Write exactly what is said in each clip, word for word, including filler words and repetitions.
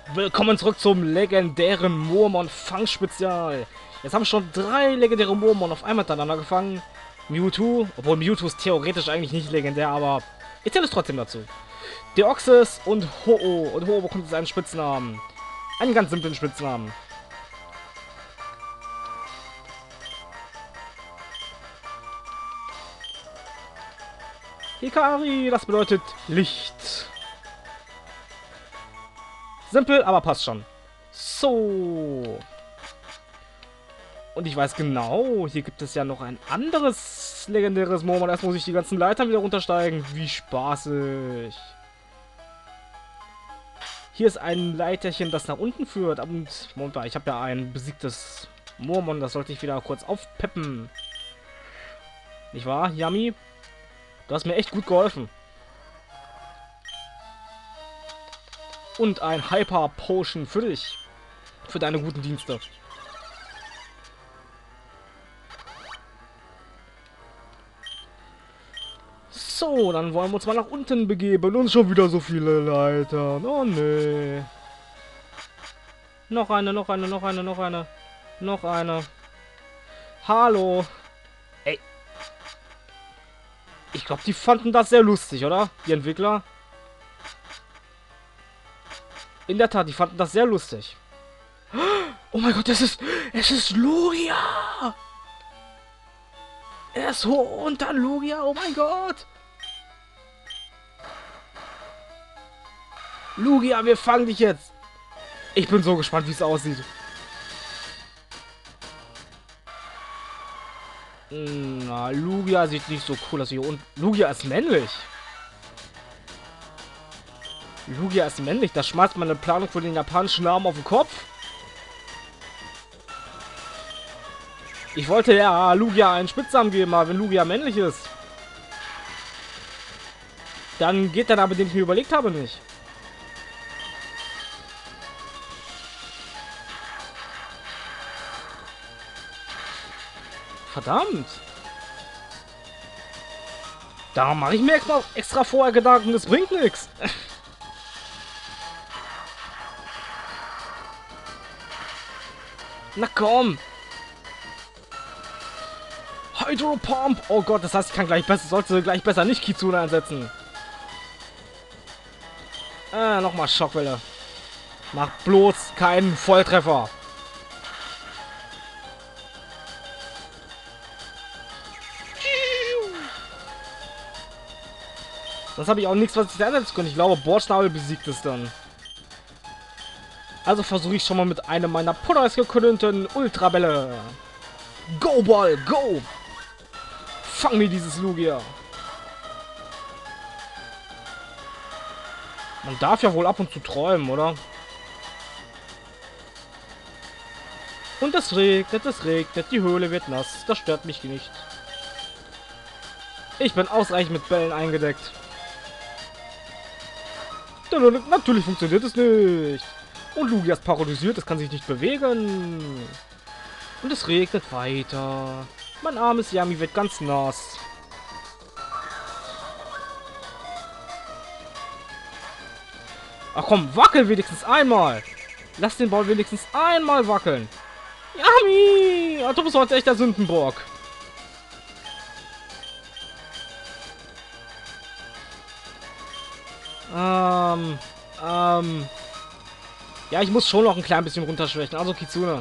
Willkommen zurück zum legendären Moormon-Fang-Spezial. Jetzt haben schon drei legendäre Moormon auf einmal miteinander gefangen. Mewtwo, obwohl Mewtwo ist theoretisch eigentlich nicht legendär, aber ich zähle es trotzdem dazu. Deoxys und Ho-Oh. Und Ho-Oh bekommt jetzt einen Spitznamen. Einen ganz simplen Spitznamen. Hikari, das bedeutet Licht. Simpel, aber passt schon. So. Und ich weiß genau, hier gibt es ja noch ein anderes legendäres Moormon. Erst muss ich die ganzen Leitern wieder runtersteigen. Wie spaßig. Hier ist ein Leiterchen, das nach unten führt. Und Moment mal, ich habe ja ein besiegtes Moormon. Das sollte ich wieder kurz aufpeppen. Nicht wahr, Yami? Du hast mir echt gut geholfen. Und ein Hyper Potion für dich. Für deine guten Dienste. So, dann wollen wir uns mal nach unten begeben. Und schon wieder so viele Leitern. Oh nee. Noch eine, noch eine, noch eine, noch eine. Noch eine. Hallo. Ey. Ich glaube, die fanden das sehr lustig, oder? Die Entwickler. In der Tat, die fanden das sehr lustig. Oh mein Gott, es ist... Es ist Lugia! Er ist hoch und dann Lugia, oh mein Gott! Lugia, wir fangen dich jetzt! Ich bin so gespannt, wie es aussieht. Na, Lugia sieht nicht so cool aus hier. Und Lugia ist männlich. Lugia ist männlich. Da schmeißt man eine Planung für den japanischen Namen auf den Kopf. Ich wollte ja Lugia einen Spitznamen geben, aber wenn Lugia männlich ist, dann geht der Name, den ich mir überlegt habe, nicht. Verdammt. Da mache ich mir extra, extra vorher Gedanken, das bringt nichts. Na komm. Hydro Pump. Oh Gott, das heißt, ich kann gleich besser, sollte gleich besser nicht Kitsune einsetzen. Äh, nochmal Schockwelle. Mach bloß keinen Volltreffer. Sonst habe ich auch nichts, was ich einsetzen kann. Ich glaube, Bordschnabel besiegt es dann. Also versuche ich schon mal mit einem meiner Pudders gekönigten Ultrabälle. Go Ball, go! Fang mir dieses Lugia. Man darf ja wohl ab und zu träumen, oder? Und es regnet, es regnet, die Höhle wird nass. Das stört mich nicht. Ich bin ausreichend mit Bällen eingedeckt. Natürlich funktioniert es nicht. Und Lugia ist paralysiert, es kann sich nicht bewegen. Und es regnet weiter. Mein armes Yami wird ganz nass. Ach komm, wackel wenigstens einmal. Lass den Ball wenigstens einmal wackeln. Yami! Ach, du bist heute echt der Sündenbock. Ähm, ähm... Ja, ich muss schon noch ein klein bisschen runterschwächen. Also Kitsune.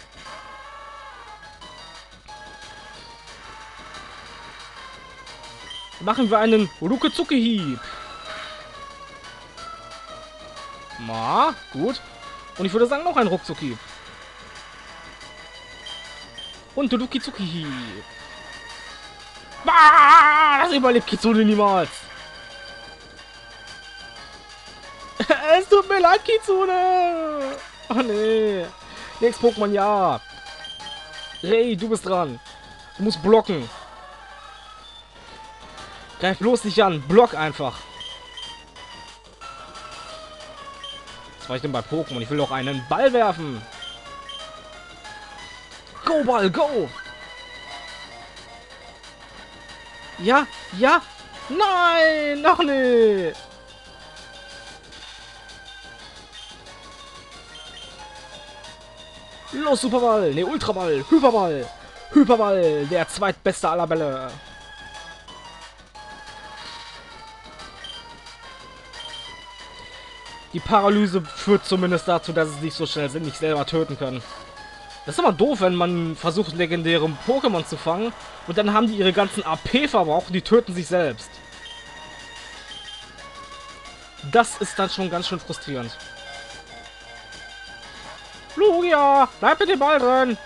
Machen wir einen Rucke-Zucke-Hieb. Ma, gut. Und ich würde sagen, noch ein Ruckzucki. Und Duduki-Zucki-Hieb. Das überlebt Kitsune niemals. Es tut mir leid, Kitsune. Oh nee. Nächstes Pokémon, ja. Rei, du bist dran. Du musst blocken. Greif bloß nicht an. Block einfach. Was war ich denn bei Pokémon? Ich will doch einen Ball werfen. Go, Ball, go. Ja, ja. Nein, noch nicht. Los, Superball. Ne, Ultraball. Hyperball. Hyperball. Der zweitbeste aller Bälle. Die Paralyse führt zumindest dazu, dass es nicht so schnell sind, nicht selber töten können. Das ist aber doof, wenn man versucht, legendäre Pokémon zu fangen und dann haben die ihre ganzen A P verbraucht und die töten sich selbst. Das ist dann schon ganz schön frustrierend. Lugia, bleib mit dem Ball drin.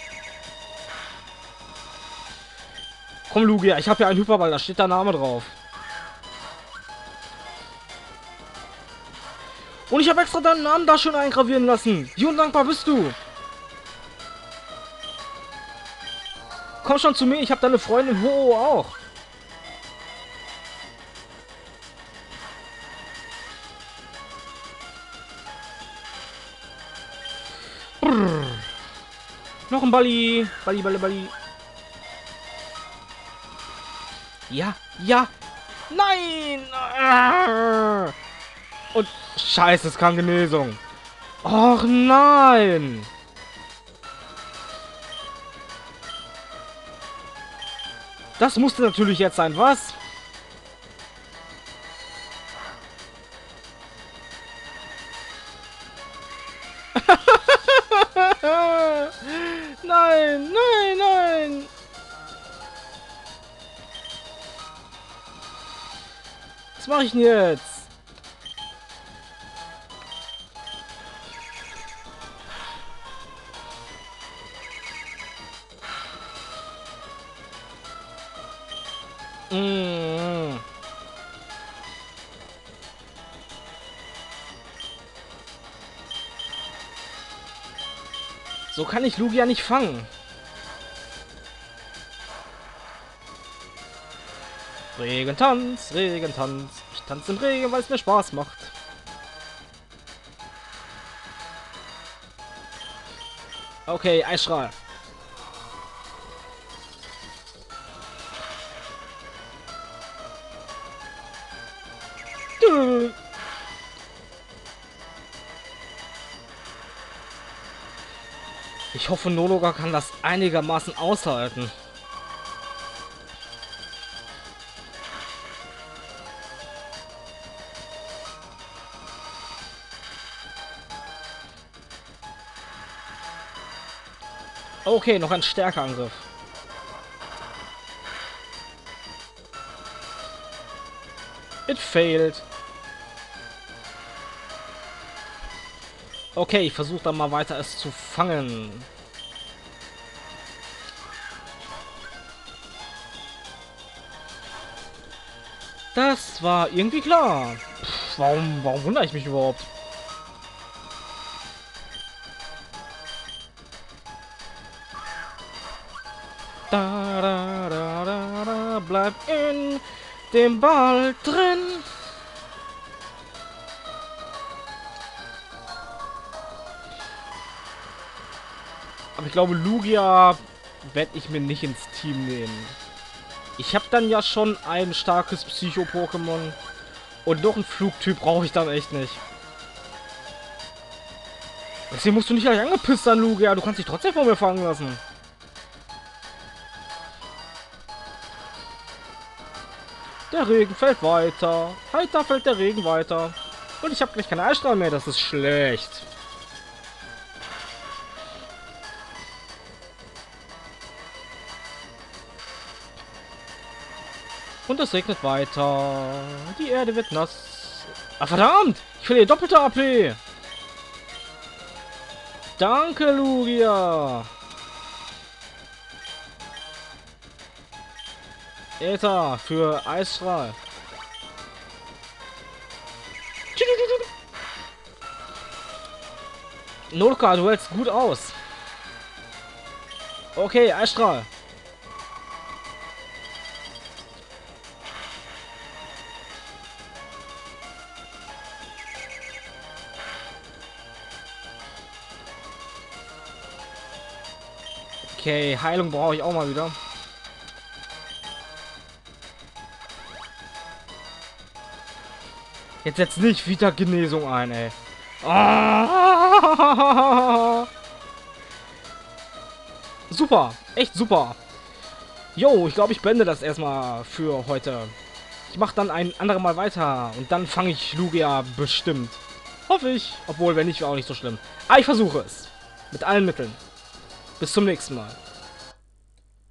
Komm, Lugia, ich habe ja einen Hyperball, da steht der Name drauf. Und ich habe extra deinen Namen da schön eingravieren lassen. Wie undankbar bist du? Komm schon zu mir, ich habe deine Freundin Ho auch. Brrr. Noch ein Balli. Balli, Balli, Balli. Ja, ja. Nein! Ah. Und scheiße, es kam Genesung. Och nein! Das musste natürlich jetzt sein, was? Nein, nein, nein! Was mache ich denn jetzt? Mm. So kann ich Lugia nicht fangen. Regentanz, Regentanz. Ich tanze im Regen, weil es mir Spaß macht. Okay, Eisstrahl. Ich hoffe, Nologa kann das einigermaßen aushalten. Okay, noch ein stärker Angriff. It failed. Okay, ich versuche dann mal weiter es zu fangen. Das war irgendwie klar. Pff, warum, warum wundere ich mich überhaupt? Da, da, da, da, da, bleib in dem Ball drin. Aber ich glaube, Lugia werde ich mir nicht ins Team nehmen. Ich habe dann ja schon ein starkes Psycho-Pokémon. Und noch einen Flugtyp brauche ich dann echt nicht. Deswegen musst du nicht gleich angepisst sein, Lugia. Du kannst dich trotzdem von mir fangen lassen. Der Regen fällt weiter. Heiter fällt der Regen weiter. Und ich habe gleich keine Eisstrahl mehr. Das ist schlecht. Und es regnet weiter. Die Erde wird nass. Ah, verdammt! Ich verliere doppelte A P. Danke, Lugia. Äther für Eisstrahl. Nolka, du hältst gut aus. Okay, Eisstrahl. Okay, Heilung brauche ich auch mal wieder. Jetzt setzt nicht wieder Genesung ein, ey. Ah! super. Echt super. Jo, ich glaube, ich beende das erstmal für heute. Ich mache dann ein anderes Mal weiter. Und dann fange ich Lugia bestimmt. Hoffe ich. Obwohl, wenn nicht, wäre auch nicht so schlimm. Aber ich versuche es. Mit allen Mitteln. Bis zum nächsten Mal.